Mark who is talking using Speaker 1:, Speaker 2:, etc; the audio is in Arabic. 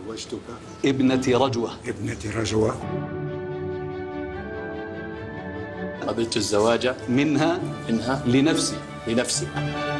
Speaker 1: زوجتك
Speaker 2: ابنة رجوة
Speaker 1: ابنة رجوة.
Speaker 3: قبلت الزواج
Speaker 2: منها
Speaker 3: منها
Speaker 2: لنفسي.
Speaker 3: لنفسي.